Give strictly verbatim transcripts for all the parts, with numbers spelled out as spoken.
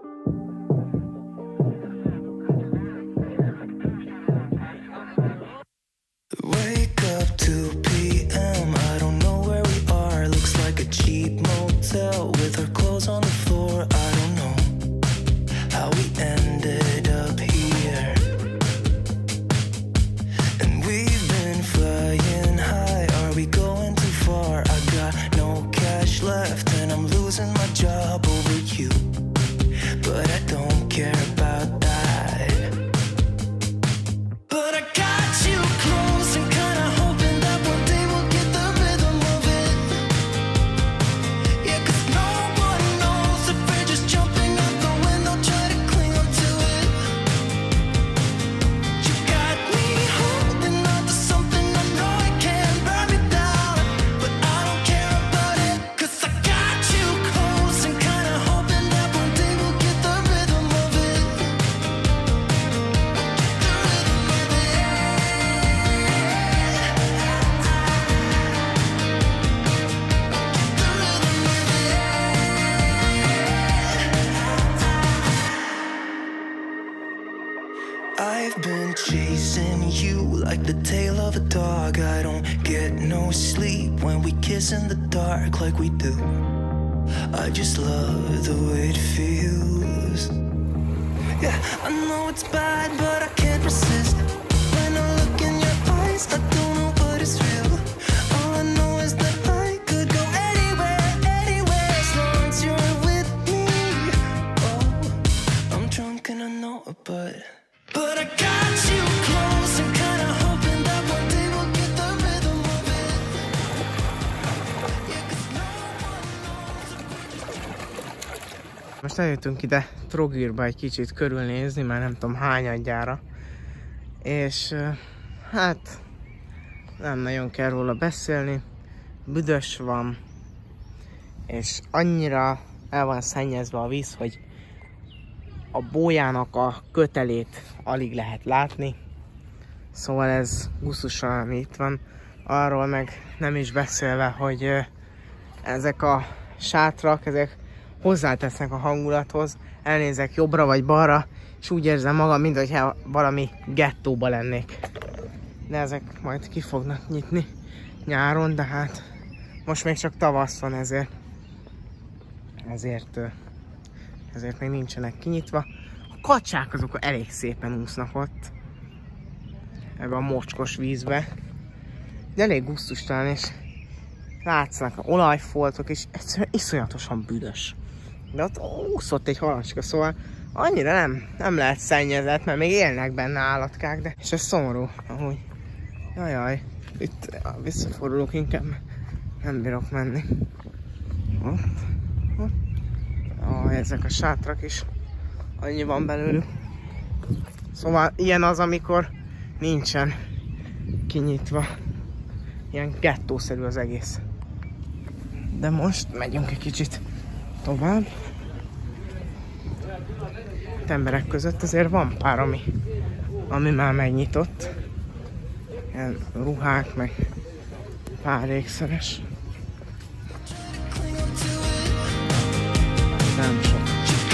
Wake up two p m I don't know where we are. Looks like a cheap motel with our clothes on the floor. I don't know how we ended up here. And we've been flying high. Are we going too far? I got no cash left and I'm losing my job over you. But I don't care about that. But I got you close and kinda hoping that one day we'll get the rhythm of it. Yeah, 'cause no one knows if we're just jumping out the window, try to cling on to it. You got me holding on to something I know it can burn me down, but I don't care about it, 'cause I got you close and kinda hoping that one day we'll get the rhythm of it. I've been chasing you like the tail of a dog. I don't get no sleep when we kiss in the dark like we do. I just love the way it feels. Yeah, I know it's bad, but I can't resist. When I look in your eyes, I don't know what is real. All I know is that I could go anywhere, anywhere, as long as you're with me. Oh, I'm drunk and I know it, but But I got you close and kinda hoping that one day we'll get the rhythm of it. Yeah, 'cause no one knows. Most eljöttünk ide Trogirba egy kicsit körülnézni, már nem tudom hányadjára. És hát nem nagyon kell róla beszélni. Büdös van, és annyira el van szennyezve a víz, hogy a bójának a kötelét alig lehet látni. Szóval ez gusztusan, ami itt van. Arról meg nem is beszélve, hogy ezek a sátrak, ezek hozzátesznek a hangulathoz. Elnézek jobbra vagy balra, és úgy érzem magam, mintha valami gettóba lennék. De ezek majd ki fognak nyitni nyáron, de hát most még csak tavasz van, ezért ezért ezért még nincsenek kinyitva. A kacsák azok elég szépen úsznak ott, ebbe a mocskos vízbe. De elég gusztustalan, és látszanak a olajfoltok, és egyszerűen iszonyatosan büdös. De ott úszott egy halacska, szóval annyira nem, nem lehet szennyezett, mert még élnek benne állatkák, de és ez szomorú, ahogy. Jajjaj, itt visszafordulok inkább, nem bírok menni. Ott, ott. Ah, ezek a sátrak is, annyi van belőlük. Szóval ilyen az, amikor nincsen kinyitva. Ilyen gettószerű az egész. De most megyünk egy kicsit tovább. Itt emberek között azért van pár, ami, ami már megnyitott. Ilyen ruhák, meg pár ékszeres. Nem sok.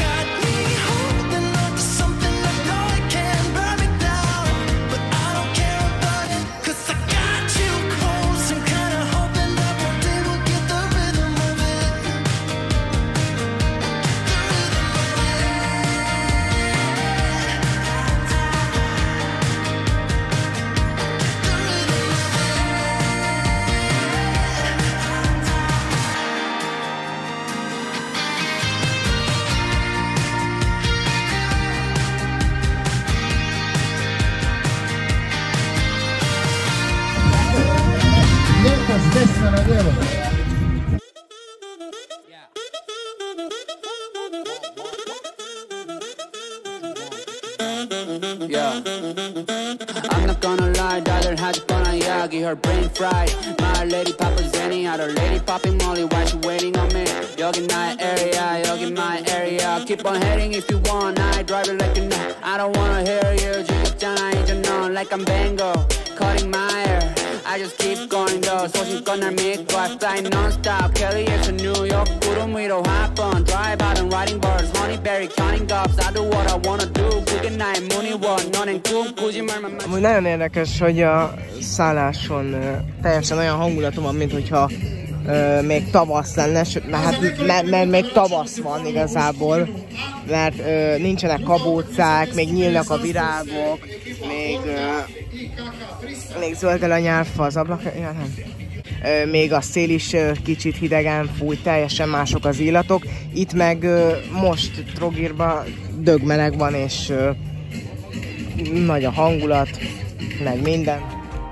Yeah, I'm not gonna lie, daughter had fun on Yagi, her brain fried. My lady Papa Zenny, other lady popping Molly, why she waiting on me? Yogi my area, yogi my area. Keep on heading if you want, I drive it like a I don't wanna hear you, just I ain't know like I'm Bango, cutting my hair. I just keep going though. 소식껏 날 믿고 I fly non-stop. 캘리에서 뉴욕 구름 위로 hop on. Drive out and riding birds. Honeyberry counting doves. I do what I wanna do. 그게 나의 문이원. 너넨 꿈꾸지 말만. Amúgy nagyon érdekes, hogy a szálláson uh, teljesen olyan hangulata van, mint hogyha uh, még tavasz lenne, mert, mert, mert még tavasz van igazából, mert uh, nincsenek kabócák, még nyílnak a virágok, még, uh, még zöld el a nyárfa az ablak, ja, nem. Uh, még a szél is uh, kicsit hidegen fúj, teljesen mások az illatok. Itt meg uh, most Trogirban dögmeleg van, és uh, nagy a hangulat, meg minden.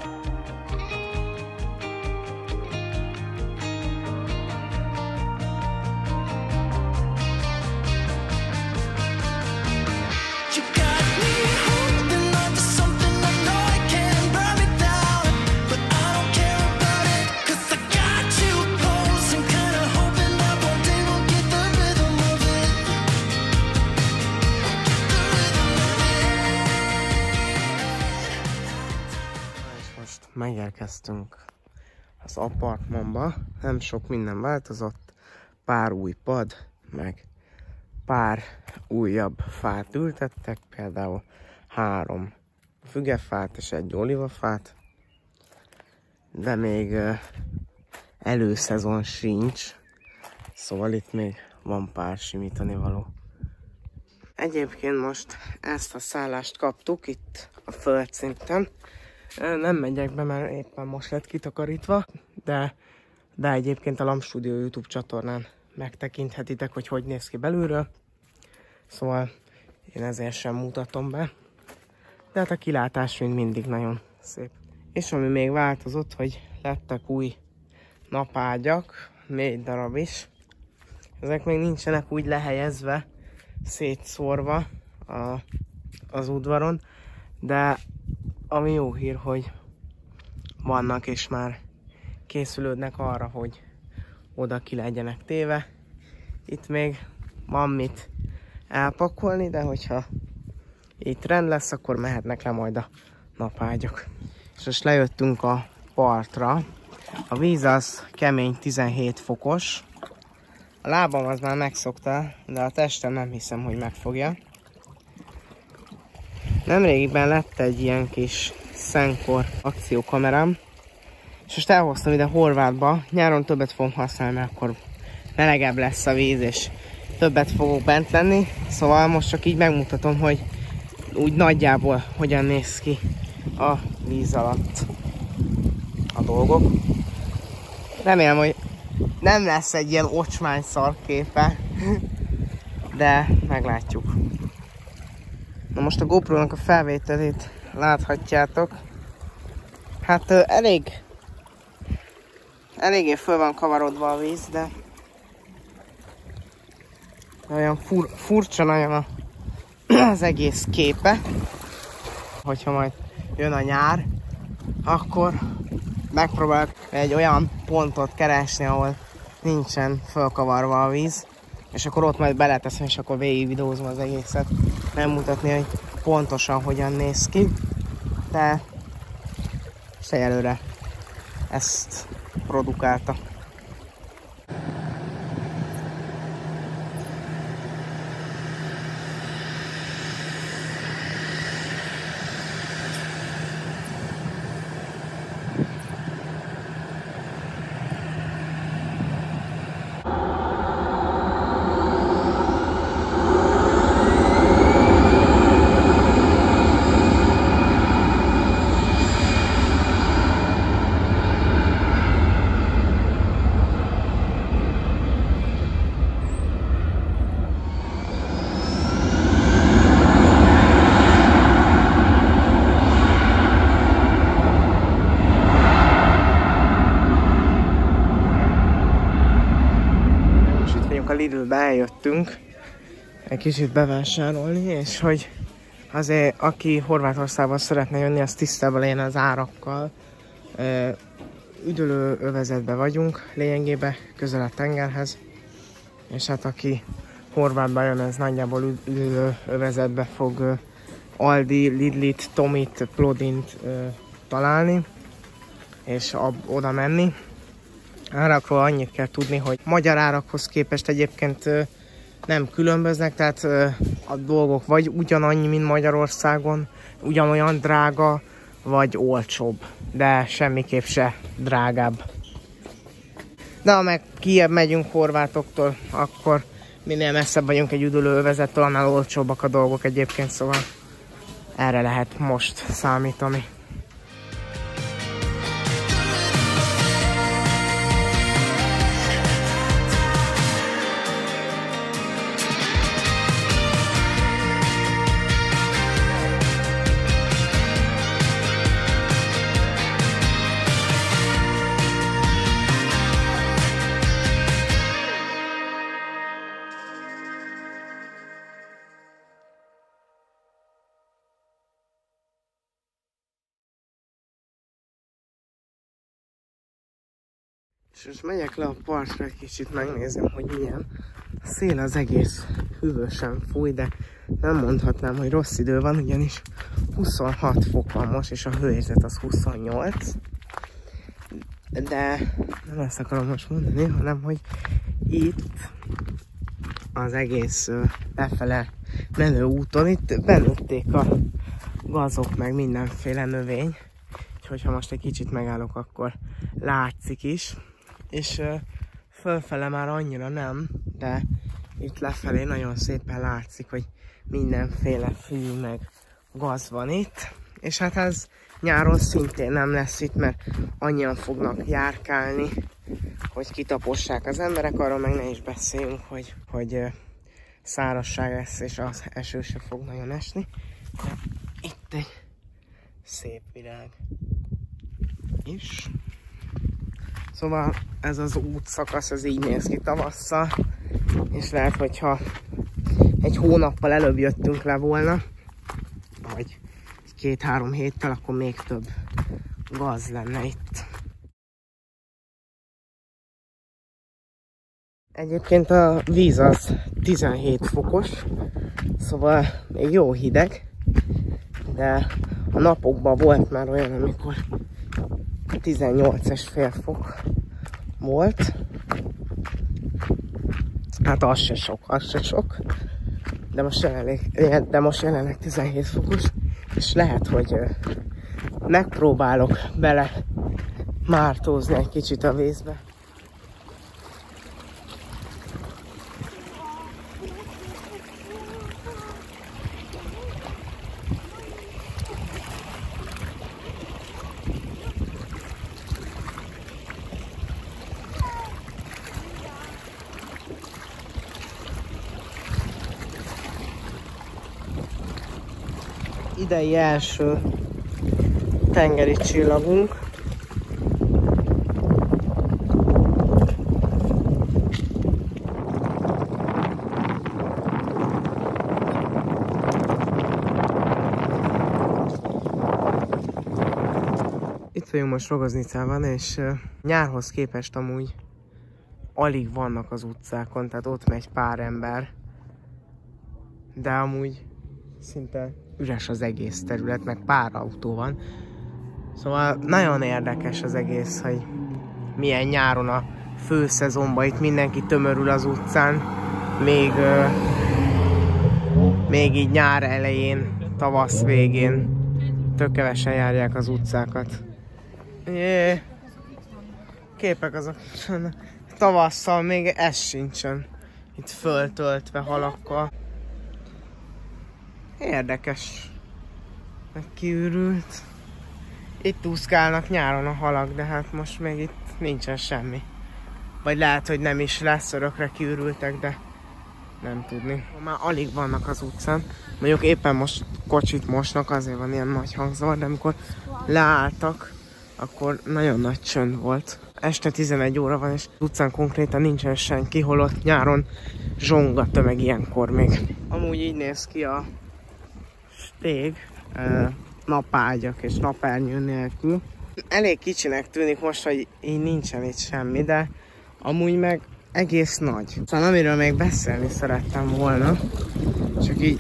Megérkeztünk az apartmanba, nem sok minden változott, pár új pad, meg pár újabb fát ültettek, például három fügefát és egy olivafát, de még uh, előszezon sincs, szóval itt még van pár simítani való. Egyébként most ezt a szállást kaptuk itt a földszinten. Nem megyek be, mert éppen most lett kitakarítva, de, de egyébként a Lamp Studio YouTube csatornán megtekinthetitek, hogy hogy néz ki belülről. Szóval én ezért sem mutatom be, de hát a kilátás mind mindig nagyon szép. És ami még változott, hogy lettek új napágyak, négy darab is. Ezek még nincsenek úgy lehelyezve, szétszórva a, az udvaron, de ami jó hír, hogy vannak és már készülődnek arra, hogy oda ki legyenek téve. Itt még van mit elpakolni, de hogyha itt rend lesz, akkor mehetnek le majd a napágyak. És most lejöttünk a partra. A víz az kemény tizenhét fokos. A lábam az már megszokta, de a testem nem hiszem, hogy megfogja. Nemrégiben lett egy ilyen kis Szenkor akciókamerám, és most elhoztam ide Horvátba. Nyáron többet fogom használni, mert akkor melegebb lesz a víz, és többet fogok bent lenni. Szóval most csak így megmutatom, hogy úgy nagyjából hogyan néz ki a víz alatt a dolgok. Remélem, hogy nem lesz egy ilyen ocsmány szarképe, de meglátjuk. Na most a GoPro-nak a felvételét láthatjátok. Hát uh, elég eléggé föl van kavarodva a víz, de, de olyan fur, furcsa nagyon a, az egész képe. Hogyha majd jön a nyár, akkor megpróbálok egy olyan pontot keresni, ahol nincsen fölkavarva a víz, és akkor ott majd beleteszem, és akkor végig videózom az egészet, megmutatni, hogy pontosan hogyan néz ki, de és egyelőre ezt produkálta. Lidlbe eljöttünk egy kicsit bevásárolni, és hogy azért aki Horvátországban szeretne jönni, az tisztában legyen az árakkal. Üdülő övezetben vagyunk, lényegében közel a tengerhez, és hát aki Horvátban jön, ez nagyjából üdülő övezetbe fog Aldi, Lidlit, Tomit, Plodint találni. és oda menni. Árakról annyit kell tudni, hogy magyar árakhoz képest egyébként nem különböznek, tehát a dolgok vagy ugyanannyi, mint Magyarországon, ugyanolyan drága, vagy olcsóbb, de semmiképp se drágább. De ha meg kijebb megyünk Horvátoktól, akkor minél messzebb vagyunk egy üdülőövezettől, annál olcsóbbak a dolgok egyébként, szóval erre lehet most számítani. És most megyek le a partra, egy kicsit megnézem, hogy milyen. A szél az egész hűvösen fúj, de nem mondhatnám, hogy rossz idő van, ugyanis huszonhat fok van most, és a hőérzet az huszonnyolc. De nem ezt akarom most mondani, hanem hogy itt az egész befele menő úton, itt benőtték a gazok, meg mindenféle növény. Úgyhogy ha most egy kicsit megállok, akkor látszik is. És uh, fölfele már annyira nem, de itt lefelé nagyon szépen látszik, hogy mindenféle fű meg gaz van itt. És hát ez nyáron szintén nem lesz itt, mert annyian fognak járkálni, hogy kitapossák az emberek, arról meg ne is beszéljünk, hogy, hogy uh, szárazság lesz, és az eső se fog nagyon esni. De itt egy szép virág is. Szóval ez az útszakasz, ez így néz ki tavasszal, és lehet, hogyha egy hónappal előbb jöttünk le volna, vagy két-három héttel, akkor még több gaz lenne itt. Egyébként a víz az tizenhét fokos, szóval még jó hideg, de a napokban volt már olyan, amikor tizennyolc egész öt fok volt. Hát az se sok, az se sok. De most jelenleg, de most jelenleg tizenhét fokos, és lehet, hogy megpróbálok bele mártózni egy kicsit a vízbe. Idei első tengeri csillagunk. Itt vagyunk most Rogoznicában, és nyárhoz képest amúgy alig vannak az utcákon, tehát ott megy pár ember, de amúgy szinte üres az egész terület, meg pár autó van. Szóval nagyon érdekes az egész, hogy milyen nyáron a főszezonban itt mindenki tömörül az utcán, még, euh, még így nyár elején, tavasz végén tök kevesen járják az utcákat. Jé, képek azok, tavasszal még ez sincsen itt föltöltve halakkal. Érdekes, meg kiürült. Itt úszkálnak nyáron a halak, de hát most még itt nincsen semmi. Vagy lehet, hogy nem is lesz, örökre kiürültek, de nem tudni. Már alig vannak az utcán. Mondjuk éppen most kocsit mosnak, azért van ilyen nagy hangzavar, de amikor leálltak, akkor nagyon nagy csönd volt. Este tizenegy óra van, és az utcán konkrétan nincsen senki, holott nyáron zsonga tömeg ilyenkor még. Amúgy így néz ki a stég, napágyak és napernyő nélkül. Elég kicsinek tűnik most, hogy így nincsen itt semmi, de amúgy meg egész nagy. Szóval amiről még beszélni szerettem volna, csak így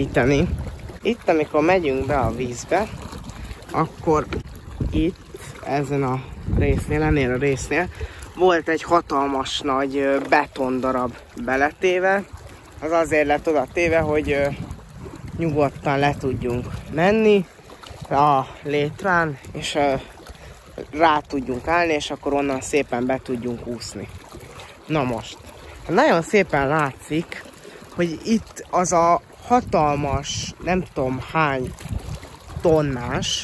megemlíteni. Itt, amikor megyünk be a vízbe, akkor itt ezen a résznél, ennél a résznél volt egy hatalmas nagy betondarab beletéve. Az azért lett oda téve, hogy nyugodtan le tudjunk menni a létrán, és rá tudjunk állni, és akkor onnan szépen be tudjunk úszni. Na most, nagyon szépen látszik, hogy itt az a hatalmas, nem tudom hány tonnás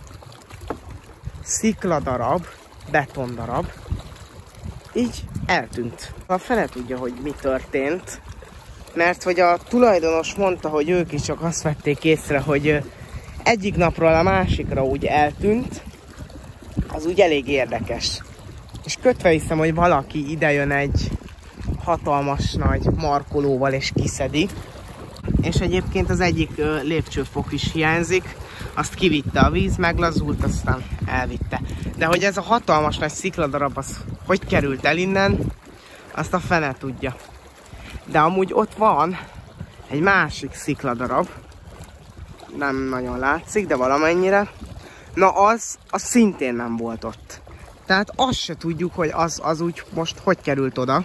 szikladarab, betondarab, így eltűnt. A fene tudja, hogy mi történt, mert hogy a tulajdonos mondta, hogy ők is csak azt vették észre, hogy egyik napról a másikra úgy eltűnt, az úgy elég érdekes. És kötve hiszem, hogy valaki idejön egy hatalmas nagy markolóval és kiszedi. És egyébként az egyik lépcsőfok is hiányzik, azt kivitte a víz, meglazult, aztán elvitte. De hogy ez a hatalmas nagy szikladarab, az hogy került el innen, azt a fene tudja. De amúgy ott van egy másik szikladarab, nem nagyon látszik, de valamennyire. Na az, az szintén nem volt ott. Tehát azt se tudjuk, hogy az, az úgy most hogy került oda.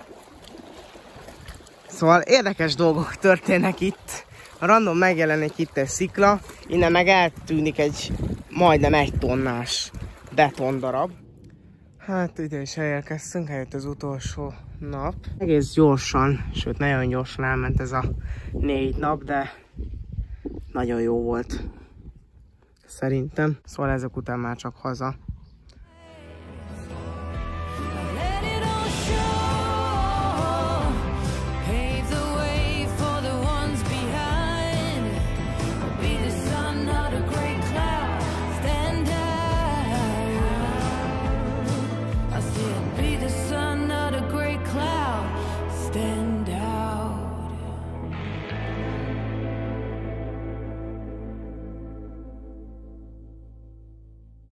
Szóval érdekes dolgok történnek itt. A random megjelenik itt egy szikla, innen meg eltűnik egy majdnem egy tonnás betondarab. Hát ide is elérkeztünk, eljött az utolsó nap. Egész gyorsan, sőt nagyon gyorsan elment ez a négy nap, de nagyon jó volt. Szerintem. Szóval ezek után már csak haza.